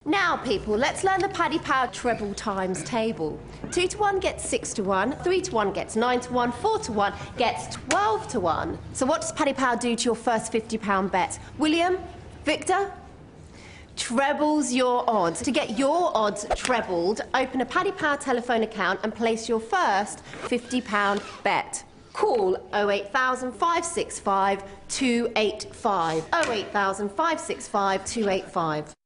Now, people, let's learn the Paddy Power treble times table. 2 to 1 gets 6 to 1, 3 to 1 gets 9 to 1, 4 to 1 gets 12 to 1. So what does Paddy Power do to your first £50 bet? William? Victor? Trebles your odds. To get your odds trebled, open a Paddy Power telephone account and place your first £50 bet. Call 08000 565 285. 08000 565 285.